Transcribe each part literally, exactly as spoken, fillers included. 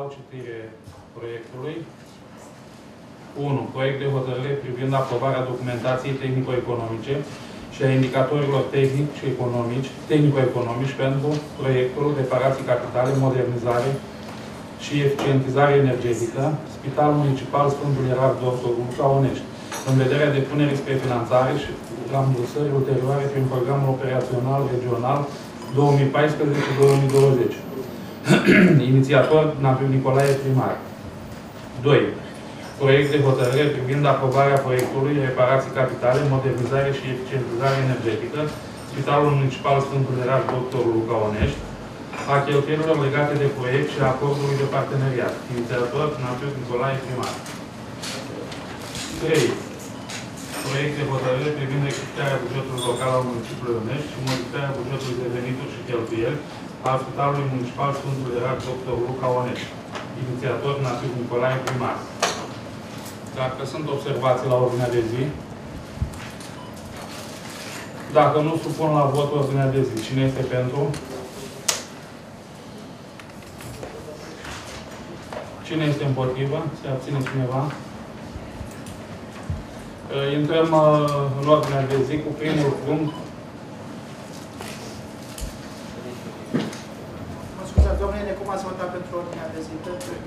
dau citire proiectului. unu. Proiect de hotărâre privind aprobarea documentației tehnico-economice și a indicatorilor tehnici și economici, tehnico-economici pentru proiectul reparații capitale, modernizare și eficientizare energetică, Spital Municipal Sfântul Ierarh Doctor Luca Onești, în vederea depunerii spre finanțare și rambursări ulterioare prin programul operațional regional două mii paisprezece două mii douăzeci. Inițiator Naviu Nicolae, primar. doi. Proiect de hotărâre privind aprobarea proiectului reparații capitale, modernizare și eficientizare energetică, Spitalul Municipal Sfântul Ierarh Doctor Luca Onești, a cheltuielilor legate de proiect și a acordului de parteneriat. Inițiator Naviu Nicolae, primar. trei. Proiect de hotărâre privind rectificarea bugetului local al municipiului Onești și modificarea bugetului de venituri și cheltuieli al Spitalului Municipal Sfântul Ierarh Doctor Luca Onești. Inițiator Naviu Nicolae, primar. Dacă sunt observații la ordinea de zi, dacă nu, supun la vot ordinea de zi. Cine este pentru? Cine este împotrivă? Se abține cineva? Intrăm în ordinea de zi cu primul punct. Mă scuzați, domnule, cum ați votat pentru ordinea de zi?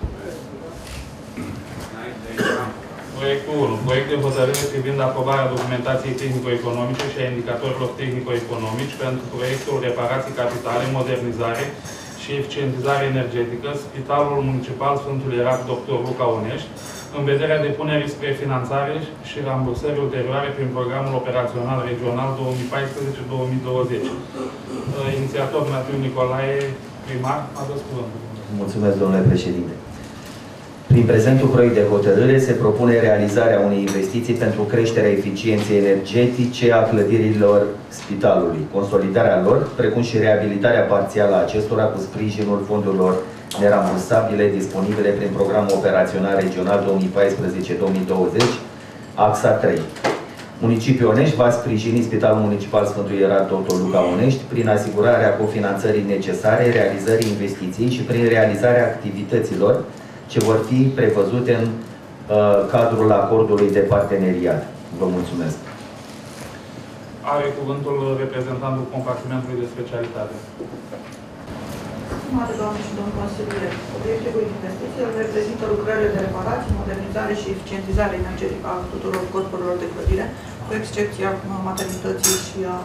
Proiectul unu. Proiect de hotărâre privind aprobarea documentației tehnico-economice și a indicatorilor tehnico-economici pentru proiectul reparații capitale, modernizare și eficientizare energetică, Spitalul Municipal Sfântul Ierarh Doctor Luca Onești, în vederea depunerii spre finanțare și rambursări ulterioare prin programul operațional regional două mii paisprezece două mii douăzeci. Inițiator Naviu Nicolae, primar, aveți cuvântul. Mulțumesc, domnule președinte. Prin prezentul proiect de hotărâre se propune realizarea unei investiții pentru creșterea eficienței energetice a clădirilor spitalului, consolidarea lor, precum și reabilitarea parțială a acestora cu sprijinul fondurilor nerambursabile disponibile prin programul operațional regional două mii paisprezece două mii douăzeci, axa trei. Municipiul Onești va sprijini Spitalul Municipal Sfântul Ierarh Doctor Luca Onești prin asigurarea cofinanțării necesare realizării investiției și prin realizarea activităților ce vor fi prevăzute în uh, cadrul acordului de parteneriat. Vă mulțumesc. Are cuvântul reprezentantul compartimentului de specialitate. Stimate doamne și domnul consilier, obiectivul investițiilor reprezintă lucrările de reparații, modernizare și eficientizare energetică a tuturor corpurilor de clădire, cu excepția maternității și a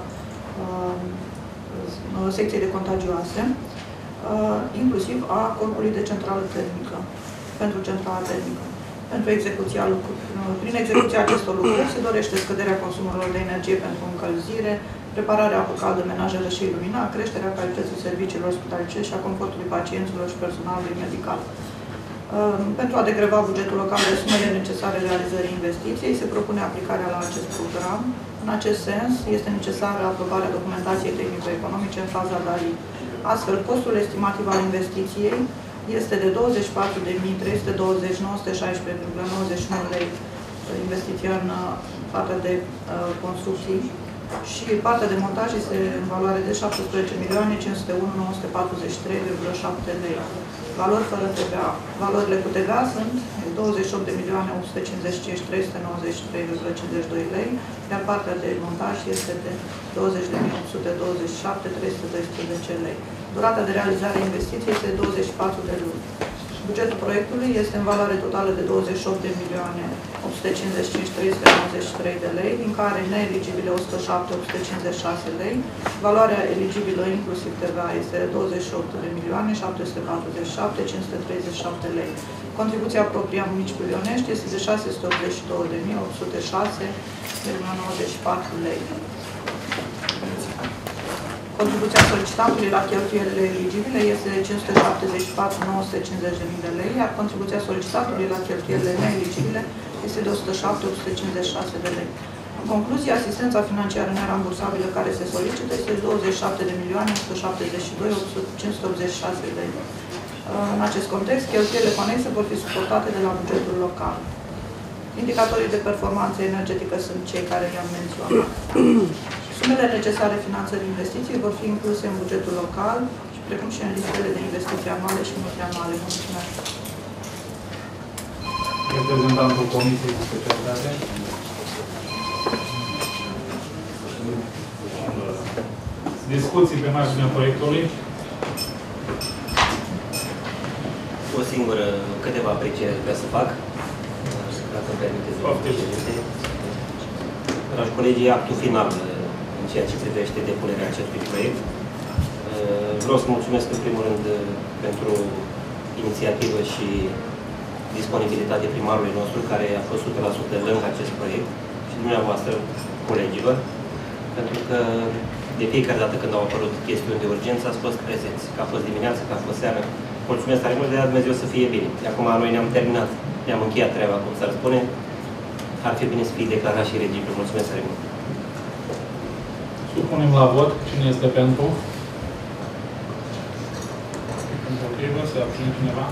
uh, secției de contagioase, uh, inclusiv a corpului de centrală termică, pentru centrala termică. Pentru execuția Prin execuția acestor lucrări se dorește scăderea consumurilor de energie pentru încălzire, prepararea apă caldă, menajeră și iluminat, creșterea calității serviciilor spitalicești și a confortului pacienților și personalului medical. Pentru a degreva bugetul local de sumele necesare realizării investiției, se propune aplicarea la acest program. În acest sens, este necesară aprobarea documentației tehnico-economice în faza D A L I. Astfel, costul estimativ al investiției este de douăzeci și patru de mii trei sute douăzeci nouă sute șaisprezece virgulă nouăzeci și nouă lei investiția în partea de uh, construcții și partea de montaj este în valoare de șaptesprezece milioane cinci sute unu mii nouă sute patruzeci și trei virgulă șapte lei. Valori fără T V A. Valorile cu T V A sunt douăzeci și opt de milioane opt sute cincizeci și cinci mii trei sute nouăzeci și trei virgulă cincizeci și doi lei, iar partea de montaj este de douăzeci de mii opt sute douăzeci și șapte mii trei sute doisprezece lei. Durata de realizare a investiției este de douăzeci și patru de luni. Bugetul proiectului este în valoare totală de douăzeci și opt de milioane opt sute cincizeci și cinci mii trei sute nouăzeci și trei de lei, din care neeligibile o sută șapte mii opt sute cincizeci și șase lei. Valoarea eligibilă inclusiv T V A este de douăzeci și opt de milioane șapte sute patruzeci și șapte mii cinci sute treizeci și șapte lei. Contribuția proprie a municipiului Onești este de șase sute optzeci și două de mii opt sute șase virgulă nouăzeci și patru lei. Contribuția solicitantului la cheltuielile eligibile este de cinci sute șaptezeci și patru mii nouă sute cincizeci de mii de lei, iar contribuția solicitantului la cheltuielile neeligibile este de o sută șapte mii opt sute cincizeci și șase de lei. În concluzie, asistența financiară nerambursabilă care se solicită este de douăzeci și șapte de milioane o sută șaptezeci și doi mii cinci sute optzeci și șase de lei. În acest context, cheltuielile conexe vor fi suportate de la bugetul local. Indicatorii de performanță energetică sunt cei care i-am menționat. Sumele necesare finanțării investiției vor fi incluse în bugetul local, precum și în listele de investiții anuale și multianuale. Mulțumesc! Reprezentantul Comisiei de Specialitate. Discuții pe marginea proiectului. O singură, câteva aprecieri vreau să fac, dacă îmi permiteți, domnule președinte. Dragi colegi, e actul final în ceea ce privește depunerea acestui proiect. Vreau să mulțumesc în primul rând pentru inițiativă și disponibilitate primarului nostru, care a fost o sută la sută lângă acest proiect, și dumneavoastră, colegilor, pentru că de fiecare dată când au apărut chestiuni de urgență, ați fost prezenți, că a fost dimineață, că a fost seară. Mulțumesc tare mult, de la Dumnezeu să fie bine. De acum noi ne-am terminat, ne-am încheiat treaba, cum s-ar spune. Ar fi bine să fie declarat și regibil. Mulțumesc tare mult. Supunem la vot. Cine este pentru? Împotrivă? Se abține cineva?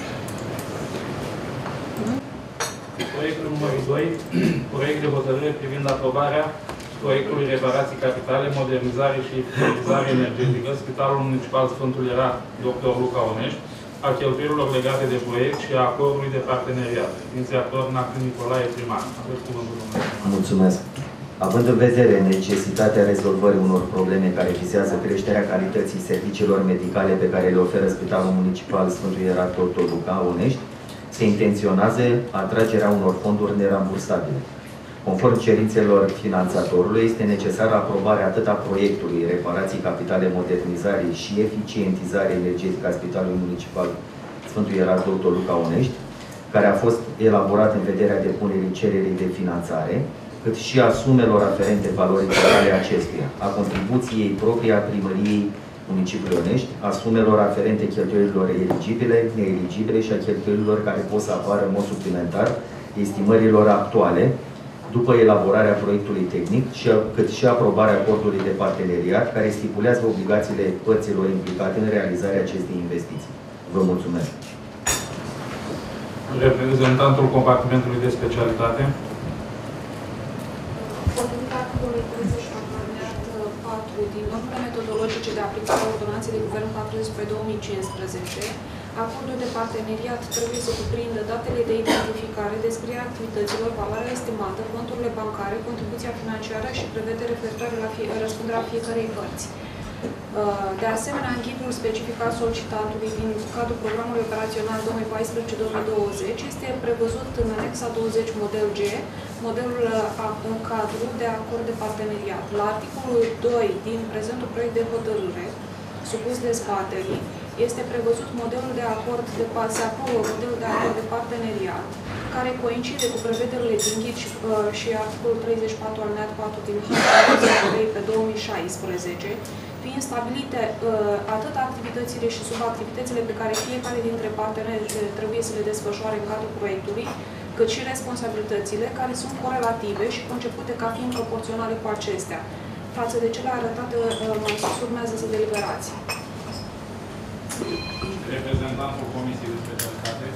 Proiectul numărul doi. Proiect de hotărâre privind aprobarea proiectului reparații capitale, modernizare și eficientizare energetică, Spitalul Municipal Sfântul Ierat, doctor Luca Onești, a cheltuielilor legate de proiect și a acordului de parteneriat. Inițiator Nacru Nicolae, primar. Aveți cuvântul, domnule primar. Mulțumesc. Având în vedere necesitatea rezolvării unor probleme care vizează creșterea calității serviciilor medicale pe care le oferă Spitalul Municipal Sfântul Ierat, doctor Luca Onești, se intenționează atragerea unor fonduri nerambursabile. Conform cerințelor finanțatorului, este necesară aprobarea atât a proiectului reparații capitale, modernizare și eficientizare energetică a Spitalului Municipal Sfântul Ierat, doctor Luca Onești, care a fost elaborat în vederea depunerii cererii de finanțare, cât și a sumelor aferente valorii totale acestuia, a contribuției proprii a primăriei municipiului Onești, a sumelor aferente cheltuielilor eligibile, neeligibile și a cheltuielilor care pot să apară în mod suplimentar estimărilor actuale, după elaborarea proiectului tehnic, cât și aprobarea acordului de parteneriat, care stipulează obligațiile părților implicate în realizarea acestei investiții. Vă mulțumesc. Reprezentantul compartimentului de specialitate. Potrivit articolului treizeci și patru din normele metodologice de aplicare a ordonanței de guvern patruzeci pe două mii cincisprezece, acordul de parteneriat trebuie să cuprindă datele de identificare, descrierea activităților, valoarea estimată, conturile bancare, contribuția financiară și prevedere referitoare la fie, răspunderea fiecărei părți. De asemenea, în ghidul specificat solicitantului din cadrul programului operațional două mii paisprezece două mii douăzeci este prevăzut în anexa douăzeci model G, modelul în cadru de acord de parteneriat. La articolul doi din prezentul proiect de hotărâre, supus dezbaterii, este prevăzut modelul de acord de se aprobă modelul de acord de parteneriat, care coincide cu prevederile din ghid și, uh, și articolul treizeci și patru alineat patru din trei pe două mii șaisprezece, fiind stabilite uh, atât activitățile și subactivitățile pe care fiecare dintre parteneri trebuie să le desfășoare în cadrul proiectului, cât și responsabilitățile care sunt corelative și concepute ca fiind proporționale cu acestea. Față de cele arătate, uh, urmează să deliberați. Reprezentantul Comisiei de Specialitate.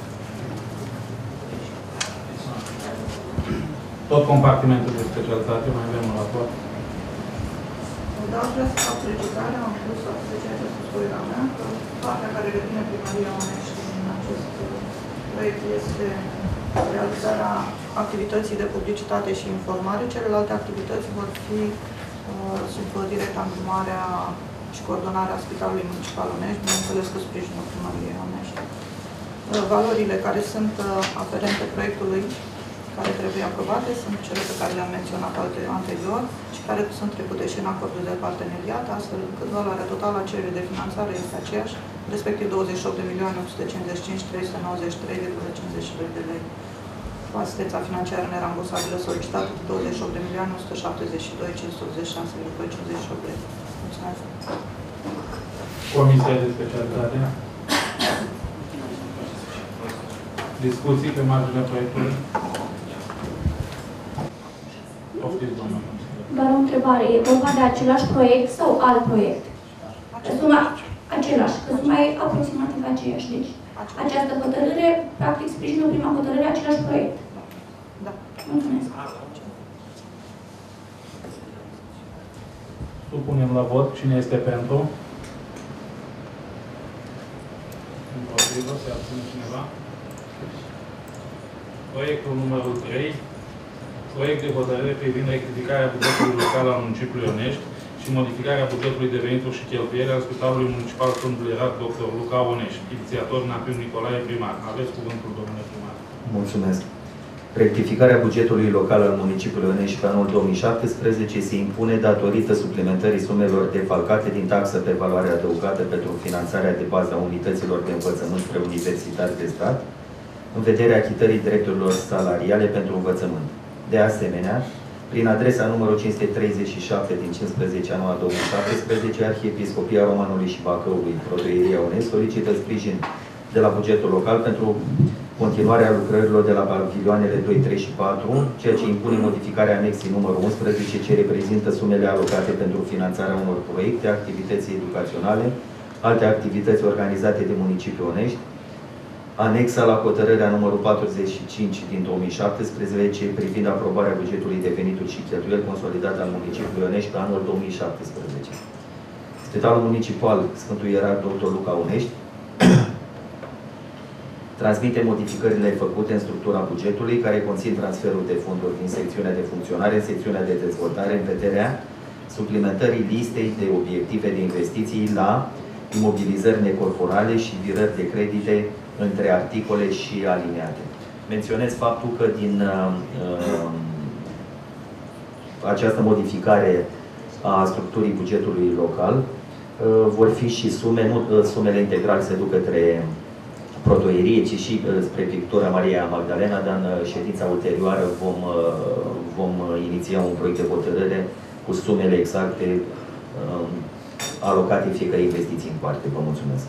Tot compartimentul de specialitate, mai avem un raport. Dar vreau să fac precizare, am pus ceea ce a spus colega mea, că partea care revine primăria Onești în acest proiect este realizarea activității de publicitate și informare. Celelalte activități vor fi uh, sub directa îndrumarea și coordonarea Spitalului Municipal Onești, bineînțeles cu sprijinul primăriei Onești. Uh, valorile care sunt uh, aferente proiectului, care trebuie aprobate, sunt cele pe care le-am menționat anterior și care sunt trecute și în acordul de parteneriat, astfel încât valoarea totală a cererii de finanțare este aceeași, respectiv douăzeci și opt de milioane opt sute cincizeci și cinci mii trei sute nouăzeci și trei virgulă cincizeci și doi de lei. Cu asistența financiară nerambursabilă solicitată de douăzeci și opt de milioane o sută șaptezeci și doi mii cinci sute optzeci și șase virgulă cincizeci și opt de lei. Mulțumesc. Comisia de specialitate. Discuții pe marginea proiectului. Poftiți, domnule. Doar o întrebare. E vorba de același proiect sau alt proiect? Suma același, că suma e aproximativ aceeași. Deci, această hotărâre, practic, sprijină prima hotărâre același proiect. Da. Mulțumesc. Supunem la vot. Cine este pentru? Împotrivă? Se abține cineva? Proiectul numărul trei. Proiect de hotărâre privind rectificarea bugetului local al municipiului Onești și modificarea bugetului de venituri și cheltuieli al Spitalului Municipal Sfântul Ierat doctor Luca Onești. Inițiator Napiu Nicolae, primar. Aveți cuvântul, domnule primar. Mulțumesc. Rectificarea bugetului local al municipiului Onești pe anul două mii șaptesprezece se impune datorită suplimentării sumelor defalcate din taxă pe valoare adăugată pentru finanțarea de bază a unităților de învățământ preuniversitar de stat, în vederea achitării drepturilor salariale pentru învățământ. De asemenea, prin adresa numărul cinci sute treizeci și șapte din cincisprezece anul două mii șaptesprezece, Arhiepiscopia Romanului și Bacăului, Protoieria Onești, solicită sprijin de la bugetul local pentru continuarea lucrărilor de la pavilioanele doi, trei și patru, ceea ce impune modificarea anexii numărul unsprezece, ce reprezintă sumele alocate pentru finanțarea unor proiecte, activități educaționale, alte activități organizate de municipiul Onești, anexa la hotărârea numărul patruzeci și cinci din două mii șaptesprezece privind aprobarea bugetului de venituri și cheltuieli consolidat al municipiului Onești pe anul două mii șaptesprezece. Spitalul Municipal Sfântul Ierat doctor Luca Onești transmite modificările făcute în structura bugetului, care conțin transferul de fonduri din secțiunea de funcționare în secțiunea de dezvoltare în vederea suplimentării listei de obiective de investiții la imobilizări necorporale și virări de credite între articole și alineate. Menționez faptul că din uh, această modificare a structurii bugetului local uh, vor fi și sume, nu uh, sumele integrale se duc către protoierie, ci și uh, spre Pictura Maria Magdalena, dar în uh, ședința ulterioară vom, uh, vom uh, iniția un proiect de hotărâre cu sumele exacte uh, alocate fiecare investiții în parte. Vă mulțumesc.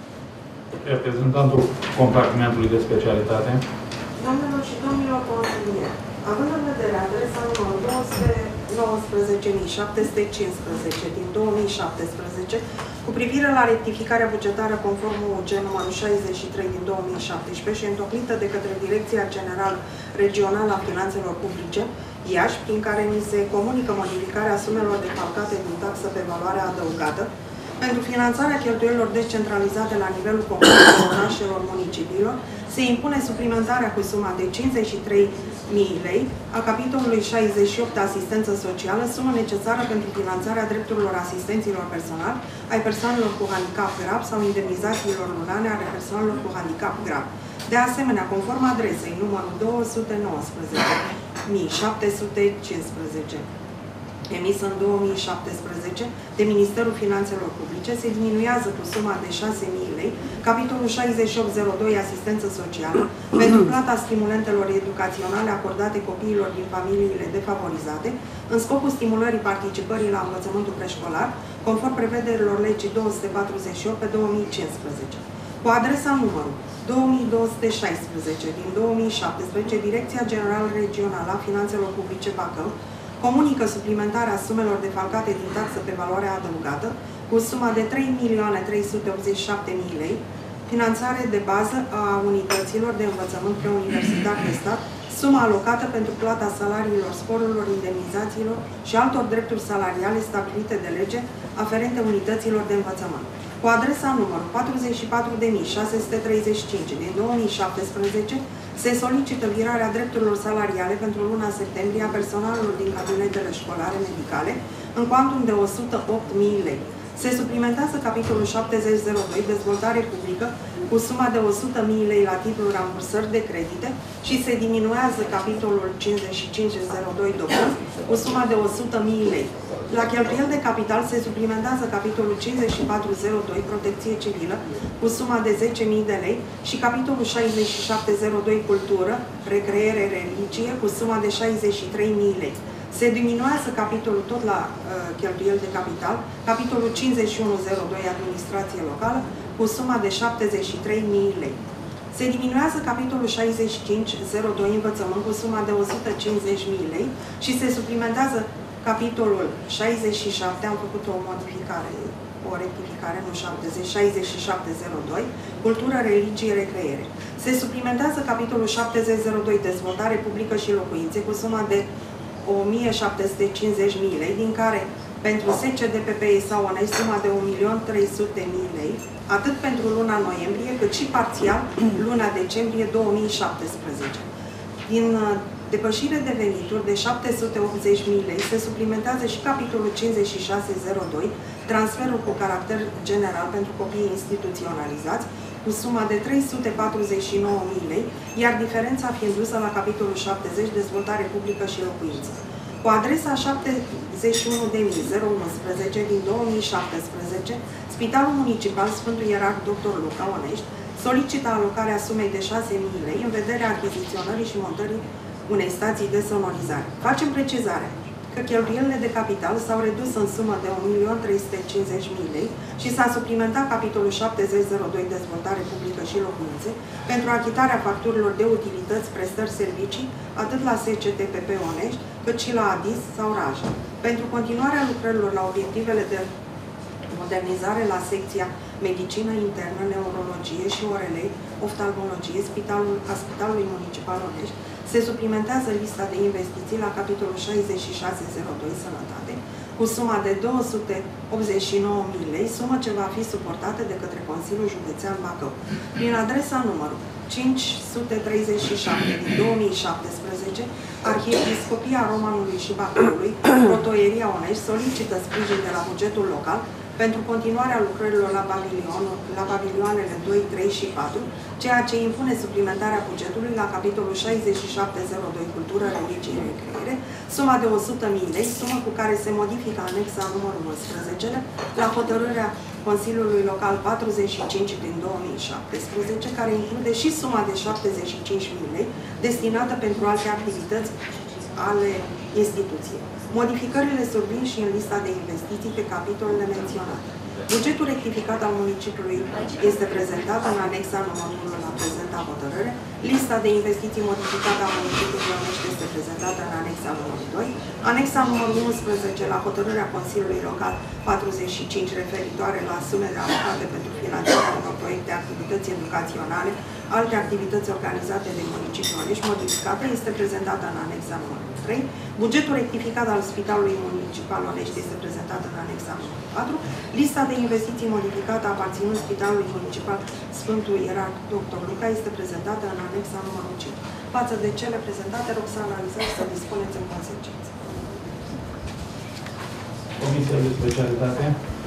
Reprezentantul compartimentului de specialitate. Doamnelor și domnilor consilieri, având în vedere adresa numărul două sute nouăsprezece mii șapte sute cincisprezece din două mii șaptesprezece cu privire la rectificarea bugetară conform U G numărul șaizeci și trei din două mii șaptesprezece și întocmită de către Direcția General Regională a Finanțelor Publice, Iași, prin care ni se comunică modificarea sumelor defalcate din taxă pe valoare adăugată, pentru finanțarea cheltuielilor descentralizate la nivelul comunelor, orașelor, municipiilor, se impune suplimentarea cu suma de cincizeci și trei mii lei a capitolului șaizeci și opt asistență socială, sumă necesară pentru finanțarea drepturilor asistenților personali ai persoanelor cu handicap grav sau indemnizațiilor lunare ale persoanelor cu handicap grav. De asemenea, conform adresei numărul două sute nouăsprezece mii șapte sute cincisprezece, emis în două mii șaptesprezece de Ministerul Finanțelor Publice, se diminuează cu suma de șase mii lei capitolul șaizeci și opt zero doi asistență socială pentru plata stimulentelor educaționale acordate copiilor din familiile defavorizate în scopul stimulării participării la învățământul preșcolar, conform prevederilor legii două sute patruzeci și opt pe două mii cincisprezece. Cu adresa numărul două mii două sute șaisprezece din două mii șaptesprezece, Direcția Generală Regională a Finanțelor Publice Bacău comunică suplimentarea sumelor defalcate din taxă pe valoare adăugată cu suma de trei milioane trei sute optzeci și șapte mii lei, finanțare de bază a unităților de învățământ preuniversitar de stat, suma alocată pentru plata salariilor, sporurilor, indemnizațiilor și altor drepturi salariale stabilite de lege aferente unităților de învățământ. Cu adresa numărul patruzeci și patru de mii șase sute treizeci și cinci din două mii șaptesprezece, se solicită virarea drepturilor salariale pentru luna septembrie a personalului din cabinetele școlare medicale în cuantum de o sută opt mii lei. Se suplimentează capitolul șaptezeci zero doi dezvoltare publică cu suma de o sută mii lei la titlul rambursări de credite și se diminuează capitolul cincizeci și cinci zero doi dobânzi cu suma de o sută mii lei. La cheltuieli de capital se suplimentează capitolul cincizeci și patru zero doi protecție civilă cu suma de zece mii de lei și capitolul șaizeci și șapte zero doi cultură, recreere, religie cu suma de șaizeci și trei mii lei. Se diminuează capitolul tot la uh, cheltuieli de capital, capitolul cincizeci și unu zero doi administrație locală cu suma de șaptezeci și trei mii lei. Se diminuează capitolul șaizeci și cinci zero doi învățământ cu suma de o sută cincizeci mii lei și se suplimentează capitolul șaizeci și șapte, am făcut o modificare, o rectificare, nu șaptezeci, șaizeci și șapte zero doi, cultură, religie, recreere. Se suplimentează capitolul șaptezeci zero doi, dezvoltare publică și locuințe cu suma de o mie șapte sute cincizeci mii lei, din care pentru S C D P P I sau Onești suma de un milion trei sute mii lei, atât pentru luna noiembrie, cât și parțial luna decembrie două mii șaptesprezece. Din depășire de venituri de șapte sute optzeci de mii lei se suplimentează și capitolul cincizeci și șase zero doi, transferul cu caracter general pentru copiii instituționalizați, cu suma de trei sute patruzeci și nouă de mii lei, iar diferența fiind dusă la capitolul șaptezeci, dezvoltare publică și locuință. Cu adresa șaptezeci și unu de mii unsprezece din două mii șaptesprezece, Spitalul Municipal Sfântul Ierarh doctor Luca Onești solicită alocarea sumei de șase mii lei în vederea achiziționării și montării unei stații de sonorizare. Facem precizare că cheltuielile de capital s-au redus în sumă de un milion trei sute cincizeci de mii lei și s-a suplimentat capitolul șaptezeci zero doi dezvoltare publică și locuințe pentru achitarea facturilor de utilități, prestări, servicii, atât la S C T P P Onești, cât și la A D I S sau Raja. Pentru continuarea lucrărilor la obiectivele de modernizare la secția Medicină Internă, Neurologie și O R L, Oftalmologie, Spitalul, a Spitalului Municipal Onești, se suplimentează lista de investiții la capitolul șaizeci și șase zero doi Sănătate, cu suma de două sute optzeci și nouă de mii lei, sumă ce va fi suportată de către Consiliul Județean Bacău. Prin adresa numărul cinci sute treizeci și șapte din două mii șaptesprezece, Arhiepiscopia Romanului și Bacăului, Protoieria Onești, solicită sprijin de la bugetul local pentru continuarea lucrărilor la, la pavilioanele doi, trei și patru, ceea ce impune suplimentarea bugetului la capitolul șaizeci și șapte zero doi Cultură, Religie, Recreere, suma de o sută de mii lei, sumă cu care se modifică anexa numărul unsprezece la hotărârea Consiliului Local patruzeci și cinci din două mii șaptesprezece, care include și suma de șaptezeci și cinci de mii lei destinată pentru alte activități ale instituției. Modificările survin și în lista de investiții pe capitolele menționate. Bugetul rectificat al municipiului este prezentat în anexa numărul unu la prezenta hotărâre. Lista de investiții modificată a municipiului Onești este prezentată în anexa numărul doi. Anexa numărul unsprezece la hotărârea Consiliului Local patruzeci și cinci referitoare la sumele alocate pentru finanțarea unor proiecte, activități educaționale, alte activități organizate de municipiul Onești modificate este prezentată în anexa numărul trei. Bugetul rectificat al Spitalului Municipal Onești este prezentat în anexa numărul patru. Lista de investiții modificată aparținând Spitalului Municipal Sfântul Ierarh doctor Luca este prezentată în anexa numărul cinci. Față de cele prezentate, rog să analizați și să dispuneți în consecință. Comisia de specialitate.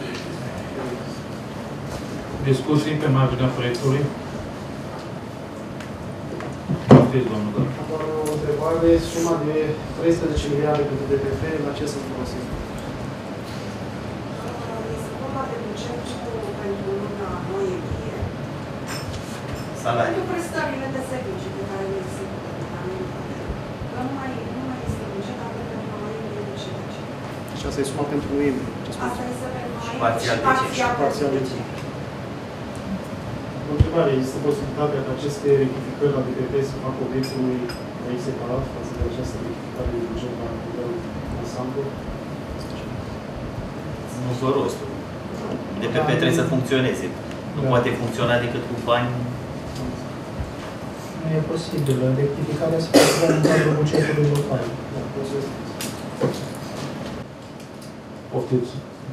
Discuții pe marginea proiectului. Poftiți, domnul Dăr. O întrebare, suma de treisprezece miliarde pentru D P F, la ce să folosim? Este vorba de bugetul pentru luna noiembrie. Salarii. Pentru prestările de servicii pe care le execută departamentul. Că nu mai, nu mai este buget atât pentru noiembrie de ce de ce. Și asta e suma pentru noiembrie. Asta este pentru noiembrie Parțial de ce. O întrebare, este posibilitatea ca aceste rectificări la D P P să facă obiectul unui proiect separat față de această rectificare de buget la nivel ansamblu? Nu vă rostul. D P P trebuie să funcționeze. Nu da. poate funcționa decât cu bani. Nu e posibil. Rectificarea se face în cadrul bugetului local. Da, Poftiți.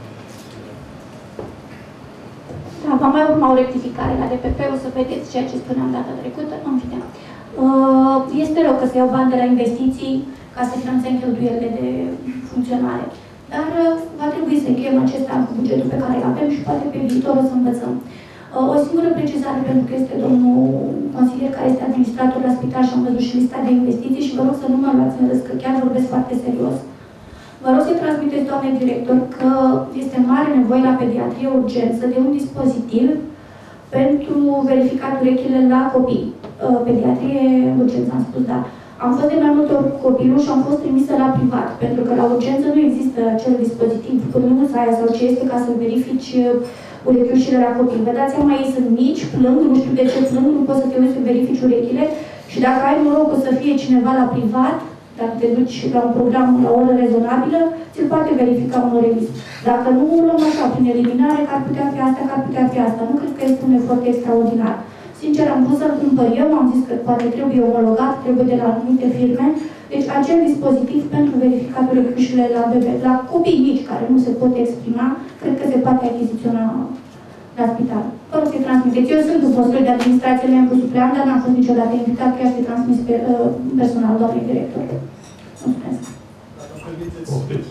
Da, va mai urma o rectificare la D P P, o să vedeți ceea ce spuneam data trecută. În fine. Este rău că se iau bani de la investiții ca să finanțăm cheltuielile de funcționare. Dar va trebui să încheiem acest an cu bugetul pe care îl avem și poate pe viitor o să învățăm. O singură precizare, pentru că este domnul consilier care este administrator la spital și am văzut și lista de investiții și vă rog să nu mă luați în râs, că chiar vorbesc foarte serios. Vă rog să transmiteți, doamne director, că este mare nevoie la pediatrie urgență de un dispozitiv pentru verificat urechile la copii. Pediatrie urgență, am spus, da. Am fost de mai multe ori copilul și am fost trimisă la privat, pentru că la urgență nu există acel dispozitiv, pârnuța aia sau ce este, ca să verifici urechiușile la copii. Vă dați seama, ei sunt mici, plâng, nu știu de ce plâng, nu poți să te uiți să verifici urechile și dacă ai norocul să fie cineva la privat, dacă te duci la un program la o oră rezonabilă, ți-l poate verifica un orelist. Dacă nu, luăm așa, prin eliminare, că ar putea fi asta, că ar putea fi asta. Nu cred că este un efort extraordinar. Sincer, am vrut să-l cumpăr eu, am zis că poate trebuie omologat, trebuie de la anumite firme. Deci acel dispozitiv pentru verificatul urechiușile la bebe, la copii mici care nu se pot exprima, cred că se poate achiziționa la spital. Vă rog să-i transmiteți. Eu sunt în postul de administrație membru supleant, dar n-am fost niciodată invitat, chiar să-i transmis pe uh, personal, doamnei director. Mulțumesc. Dacă permiteți,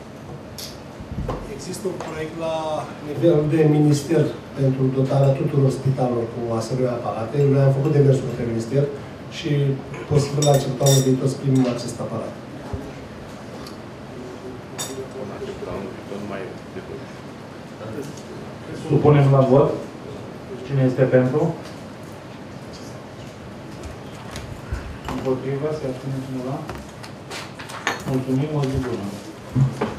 există un proiect la nivel de minister pentru dotarea tuturor spitalelor cu asemenea aparate. Noi am făcut demersul pe minister și posibil acceptăm în viitor să primim acest aparat. Supunem la vot. Cine este pentru? Împotriva? Se abține cineva? Mulțumim, o zi bună.